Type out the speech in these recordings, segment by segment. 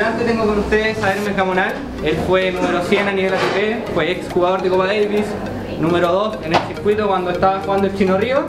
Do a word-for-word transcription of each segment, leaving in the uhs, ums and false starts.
delante tengo con ustedes a Hermes Gamonal. Él fue número cien a nivel A T P, fue ex jugador de Copa Davis, número dos en el circuito cuando estaba jugando el Chino Río.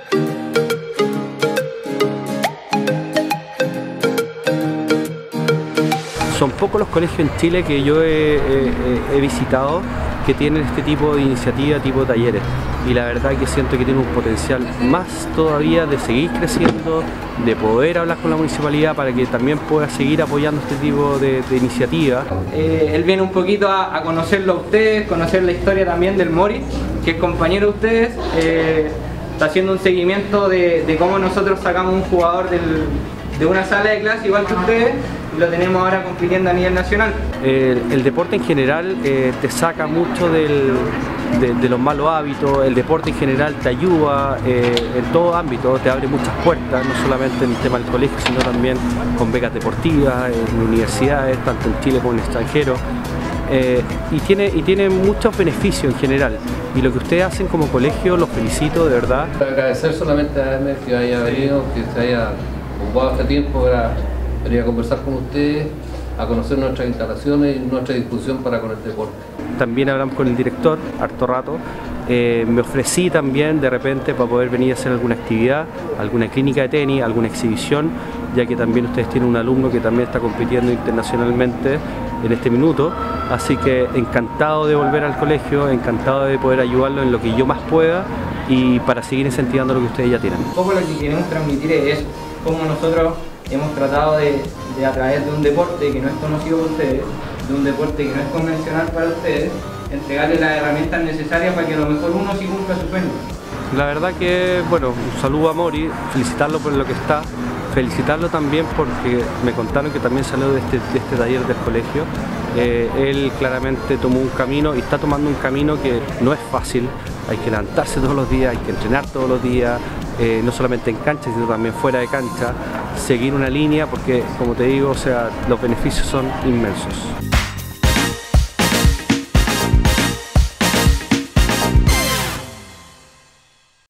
Son pocos los colegios en Chile que yo he, he, he visitado que tienen este tipo de iniciativa, tipo de talleres. Y la verdad que siento que tiene un potencial más todavía de seguir creciendo, de poder hablar con la municipalidad para que también pueda seguir apoyando este tipo de, de iniciativas. Eh, él viene un poquito a, a conocerlo a ustedes, conocer la historia también del Mori, que es compañero de ustedes. Eh, está haciendo un seguimiento de, de cómo nosotros sacamos un jugador del, de una sala de clase igual que ustedes y lo tenemos ahora compitiendo a nivel nacional. El, el deporte en general eh, te saca mucho del, de, de los malos hábitos, el deporte en general te ayuda eh, en todo ámbito, te abre muchas puertas, no solamente en el tema del colegio, sino también con becas deportivas, en universidades, tanto en Chile como en el extranjero. Eh, y, tiene, y tiene muchos beneficios en general, y lo que ustedes hacen como colegio los felicito de verdad. Agradecer solamente a Hermes que haya venido, que se haya ocupado este tiempo para venir a conversar con ustedes, a conocer nuestras instalaciones y nuestra discusión para con el deporte. También hablamos con el director harto rato. Eh, me ofrecí también de repente para poder venir a hacer alguna actividad, alguna clínica de tenis, alguna exhibición, ya que también ustedes tienen un alumno que también está compitiendo internacionalmente en este minuto, así que encantado de volver al colegio, encantado de poder ayudarlo en lo que yo más pueda y para seguir incentivando lo que ustedes ya tienen. Un poco lo que queremos transmitir es cómo nosotros hemos tratado de, de a través de un deporte que no es conocido por ustedes, de un deporte que no es convencional para ustedes, entregarles las herramientas necesarias para que a lo mejor uno sí cumpla su sueño. La verdad que, bueno, un saludo a Mori, felicitarlo por lo que está, felicitarlo también porque me contaron que también salió de este, de este taller del colegio. Eh, él claramente tomó un camino y está tomando un camino que no es fácil, hay que levantarse todos los días, hay que entrenar todos los días, eh, no solamente en cancha, sino también fuera de cancha, seguir una línea porque, como te digo, o sea, los beneficios son inmensos.